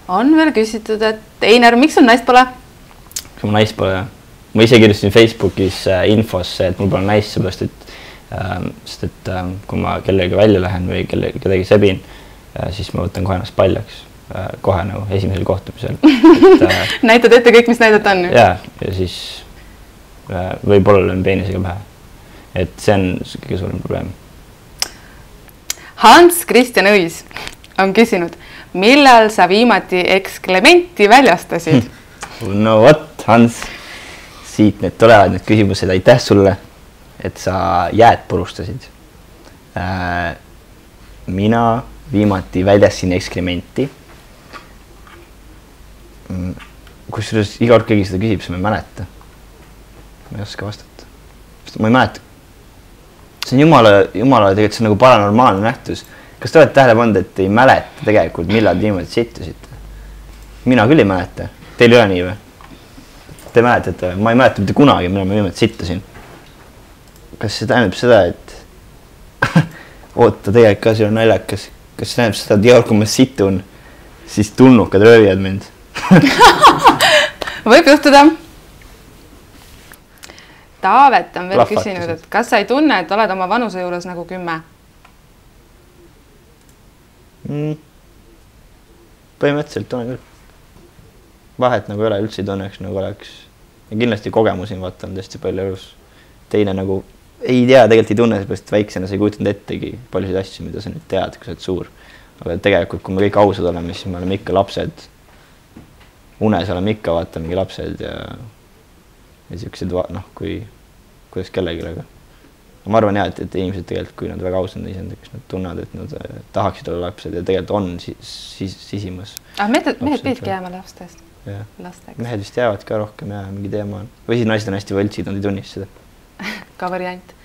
On veel küsitud, et Einar, miks sul naist pole? Mul naist pole. Ma ise kirjustasin Facebookis infosse, et mul pole naist, sest et kui ma kellega välja lähen või kedagi sebin, siis ma võtan kohe ennast paljaks. Kohe nagu esimesel kohtumisel. Näitad ette kõik, mis näidata on? Ja siis võib-olla löön peenisega pähe. Et see on kõige suurem probleem. Hans-Christian Õis on küsinud, millal sa viimati eksklementi väljastasid? No vot, Hans, siit need tulevad need küsimused. Aitäh sulle, et sa jääd purustasid. Mina viimati väljasin eksklementi. Kusjuures iga kord keegi seda küsib, siis ma ei mäleta. Ma ei oska vastata. Ma ei mäleta. See on jumala tegelikult, see on nagu paranormaalne nähtus. Kas te olete tähele pannud, et ei mäleta tegelikult, millal niimoodi sittusite? Mina küll ei mäleta. Teil ei ole nii või? Te mäletate või? Ma ei mäleta mitte kunagi, millal ma niimoodi sittusin. Kas see tähendab seda, et oota, tegelikult ka see on naljakas. Kas see tähendab seda, et iga kord, kui ma situn, siis tulnukad röövivad mind? Võib juhtuda. Taavet on veel küsinud, et kas sa ei tunne, et oled oma vanuse juures nagu 10? Põhimõtteliselt tunnen küll. Vahet nagu ei ole, üldse ei tunneks nagu oleks. Ja kindlasti kogemusi vaatan tõesti palju elus. Teine nagu ei tea, tegelikult ei tunne, seepärast väiksena sa ei kujutanud ettegi paljusid asju, mida sa nüüd tead, kui sa oled suur. Aga tegelikult, kui me kõik ausad oleme, siis me oleme ikka lapsed. Unes oleme ikka, vaata mingi lapsed ja siuksed, noh, kuidas kellegile. Ma arvan jah, et inimesed tegelikult, kui nad väga ausad isenda, kes nad tunnevad, et nad tahaksid olla lapsed ja tegelikult on sisimas. Mehed pididki jääma lastest? Mehed vist jäävad ka rohkem ja mingi teema on. Või siis naised on hästi võltsid, nad ei tunnist seda. Ka variant.